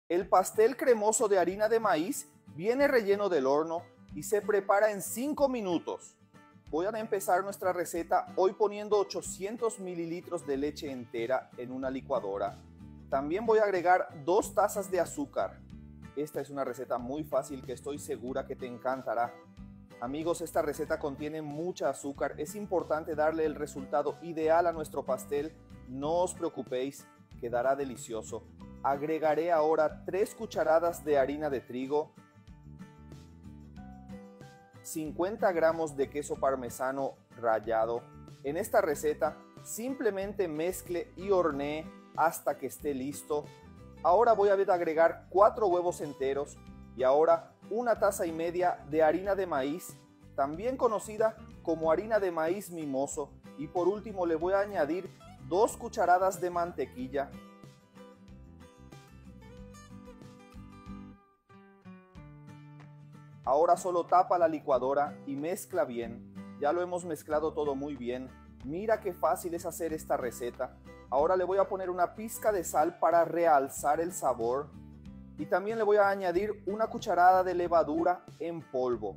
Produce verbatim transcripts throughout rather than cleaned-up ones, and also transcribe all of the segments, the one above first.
El pastel cremoso de harina de maíz viene relleno del horno y se prepara en cinco minutos. Voy a empezar nuestra receta hoy poniendo ochocientos mililitros de leche entera en una licuadora. También voy a agregar dos tazas de azúcar. Esta es una receta muy fácil que estoy segura que te encantará. Amigos, esta receta contiene mucha azúcar. Es importante darle el resultado ideal a nuestro pastel. No os preocupéis, quedará delicioso. Agregaré ahora tres cucharadas de harina de trigo, cincuenta gramos de queso parmesano rallado. En esta receta simplemente mezcle y hornee hasta que esté listo. Ahora voy a agregar cuatro huevos enteros y ahora una taza y media de harina de maíz, también conocida como harina de maíz mimoso, y por último le voy a añadir dos cucharadas de mantequilla. Ahora solo tapa la licuadora y mezcla bien. Ya lo hemos mezclado todo muy bien. Mira qué fácil es hacer esta receta. Ahora le voy a poner una pizca de sal para realzar el sabor. Y también le voy a añadir una cucharada de levadura en polvo.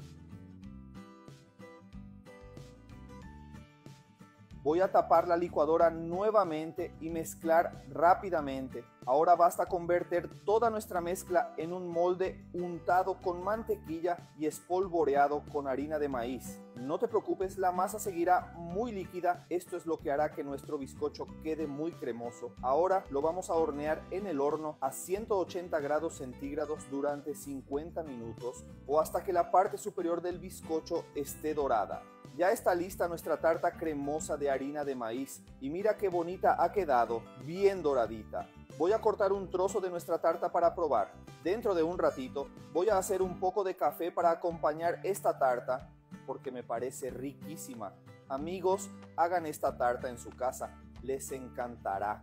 Voy a tapar la licuadora nuevamente y mezclar rápidamente. Ahora basta con verter toda nuestra mezcla en un molde untado con mantequilla y espolvoreado con harina de maíz. No te preocupes, la masa seguirá muy líquida. Esto es lo que hará que nuestro bizcocho quede muy cremoso. Ahora lo vamos a hornear en el horno a ciento ochenta grados centígrados durante cincuenta minutos o hasta que la parte superior del bizcocho esté dorada. Ya está lista nuestra tarta cremosa de harina de maíz y mira qué bonita ha quedado, bien doradita. Voy a cortar un trozo de nuestra tarta para probar. Dentro de un ratito voy a hacer un poco de café para acompañar esta tarta porque me parece riquísima. Amigos, hagan esta tarta en su casa, les encantará.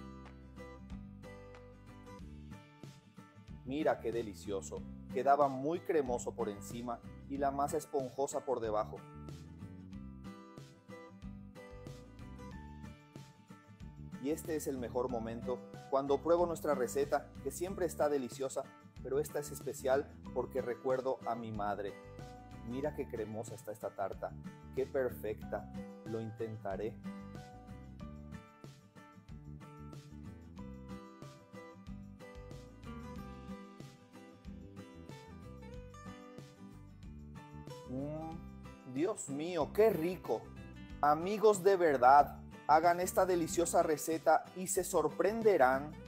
Mira qué delicioso, quedaba muy cremoso por encima y la masa esponjosa por debajo. Y este es el mejor momento, cuando pruebo nuestra receta, que siempre está deliciosa, pero esta es especial porque recuerdo a mi madre. Mira qué cremosa está esta tarta, qué perfecta, lo intentaré. Mm, Dios mío, qué rico. Amigos, de verdad, hagan esta deliciosa receta y se sorprenderán